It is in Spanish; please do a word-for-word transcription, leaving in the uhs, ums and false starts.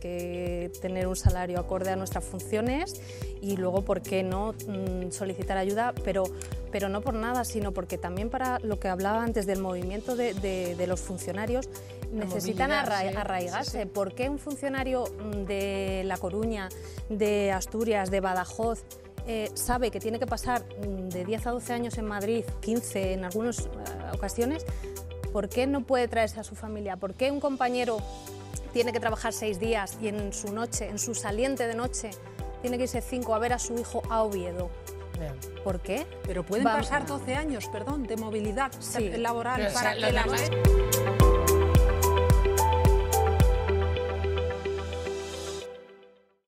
que tener un salario acorde a nuestras funciones y luego, ¿por qué no mm, solicitar ayuda? Pero, pero no por nada, sino porque también para lo que hablaba antes del movimiento de, de, de los funcionarios, la necesitan movilidad, arra sí. arraigarse. Sí, sí. ¿Por qué un funcionario de La Coruña, de Asturias, de Badajoz, eh, sabe que tiene que pasar de diez a doce años en Madrid, quince en algunas uh, ocasiones? ¿Por qué no puede traerse a su familia? ¿Por qué un compañero tiene que trabajar seis días y en su noche, en su saliente de noche, tiene que irse cinco a ver a su hijo a Oviedo? Bien. ¿Por qué? Pero pueden Vamos. pasar doce años, perdón, de movilidad Sí. laboral Pero, para o sea, que lo la... que-